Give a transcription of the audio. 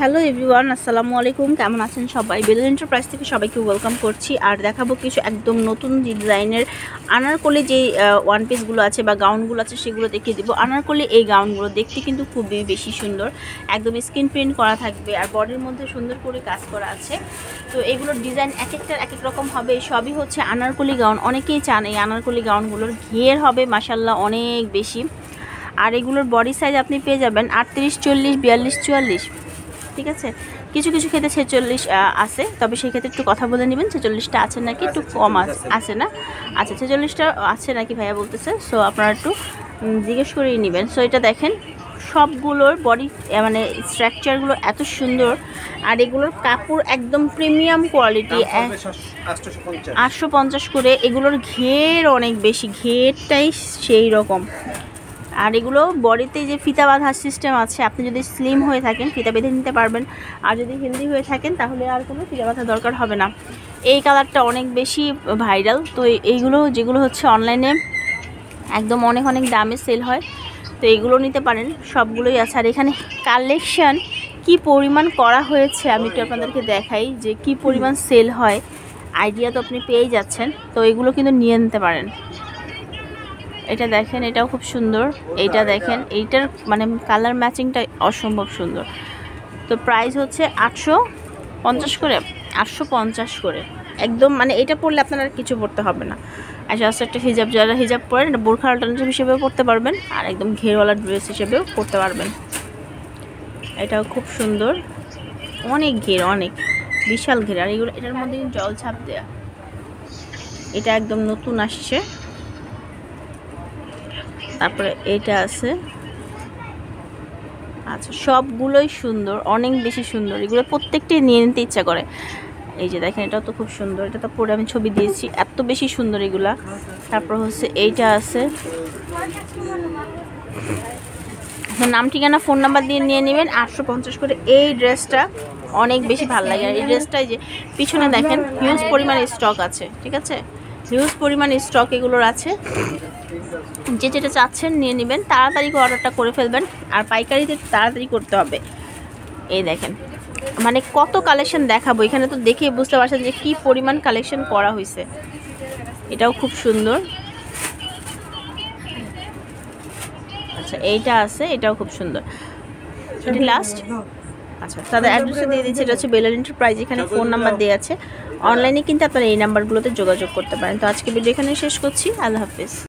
Hello everyone, আসসালামু আলাইকুম। কেমন আছেন সবাই? বেলুন এন্টারপ্রাইজ থেকে সবাইকে ওয়েলকাম করছি। আর দেখাবো কিছু একদম নতুন ডিজাইনের আনারকলি যে ওয়ান পিসগুলো আছে বা গাউনগুলো আছে সেগুলো দেখিয়ে দিব। আনারকলি এই গাউনগুলো দেখতে কিন্তু খুবই বেশি সুন্দর, একদম স্ক্রিন প্রিন্ট করা থাকবে আর বডির মধ্যে সুন্দর করে কাজ করা আছে। তো এগুলোর ডিজাইন এক একটার এক এক রকম হবে। সবই হচ্ছে আনারকলি গাউন। অনেকেই চান এই আনারকলি গাউনগুলোর ঘের হবে মাশাল্লাহ অনেক বেশি। আর এগুলোর বডি সাইজ আপনি পেয়ে যাবেন 38, 40, 42, 44। ঠিক আছে, কিছু কিছু ক্ষেত্রে 46 আছে, তবে সেই ক্ষেত্রে একটু কথা বলে নেবেন 46টা আছে নাকি, একটু কম আছে না। আচ্ছা 46টা আছে নাকি ভাইয়া বলতেছে, সো আপনারা একটু জিজ্ঞেস করেই নেবেন। সো এটা দেখেন সবগুলোর বডি মানে স্ট্রাকচারগুলো এত সুন্দর। আর এগুলোর কাপড় একদম প্রিমিয়াম কোয়ালিটি, 850 করে। এগুলোর ঘের অনেক বেশি, ঘেরটাই সেই রকম। আর এগুলো বডিতে যে ফিতা বাঁধার সিস্টেম আছে, আপনি যদি স্লিম হয়ে থাকেন ফিতা বেঁধে নিতে পারবেন, আর যদি হেলদি হয়ে থাকেন তাহলে আর কোনো ফিতা বাঁধার দরকার হবে না। এই কালারটা অনেক বেশি ভাইরাল। তো এইগুলো যেগুলো হচ্ছে অনলাইনে একদম অনেক অনেক দামে সেল হয়, তো এগুলো নিতে পারেন, সবগুলোই আছে। আর এখানে কালেকশান কি পরিমাণ করা হয়েছে আমি একটু আপনাদেরকে দেখাই যে কি পরিমাণ সেল হয়, আইডিয়া তো আপনি পেয়েই যাচ্ছেন। তো এগুলো কিন্তু নিয়ে নিতে পারেন। এটা দেখেন, এটাও খুব সুন্দর। এইটা দেখেন, এইটার মানে কালার ম্যাচিংটা অসম্ভব সুন্দর। তো প্রাইস হচ্ছে 850 করে, 850 করে একদম। মানে এটা পরলে আপনার আর কিছু পরতে হবে না। আচ্ছা একটা হিজাব, যারা হিজাব পরেন এটা বোরখা অল্টারনেটিভ হিসেবেও পরতে পারবেন, আর একদম ঘেরওয়ালা ড্রেস হিসেবেও পরতে পারবেন। এটাও খুব সুন্দর, অনেক ঘের, অনেক বিশাল ঘের। আর এগুলো এটার মধ্যে জল ছাপ দেয়া, এটা একদম নতুন আসছে। তারপরে এটা আছে। আচ্ছা সবগুলোই সুন্দর, অনেক বেশি সুন্দর। এগুলো প্রত্যেকটাই নিয়ে নিতে ইচ্ছা করে। এই যে দেখেন এটাও তো খুব সুন্দর, এটা তো পরে আমি ছবি দিয়েছি, এত বেশি সুন্দর এগুলা। তারপর হচ্ছে এইটা আছে, নাম ঠিকানা ফোন নাম্বার দিয়ে নিয়ে নেবেন, 850 করে। এই ড্রেসটা অনেক বেশি ভালো লাগে। আর এই ড্রেসটাই যে পিছনে দেখেন হিউজ পরিমাণে স্টক আছে, ঠিক আছে, হিউজ পরিমাণে স্টক এগুলোর আছে। যে যেটা চাচ্ছেন নিয়ে নেবেন, তাড়াতাড়ি অর্ডারটা করে ফেলবেন। আর পাইকারিতে তাড়াতাড়ি করতে হবে। এই দেখেন মানে কত কালেকশন দেখাবো, এখানে তো দেখে বুঝতে পারছেন যে কি পরিমাণ কালেকশন করা হয়েছে। এটাও খুব সুন্দর। আচ্ছা এইটা আছে, এটাও খুব সুন্দর। এটি লাস্ট। আচ্ছা তাদের অ্যাড্রেসটা দিয়ে দিচ্ছি, এটা হচ্ছে বেলুন এন্টারপ্রাইজ। এখানে ফোন নাম্বার দেওয়া আছে, অনলাইনে কিন্তু আপনারা এই নাম্বারগুলোতে যোগাযোগ করতে পারেন। তো আজকে ভিডিও এখানে শেষ করছি। আল্লাহ হাফিজ।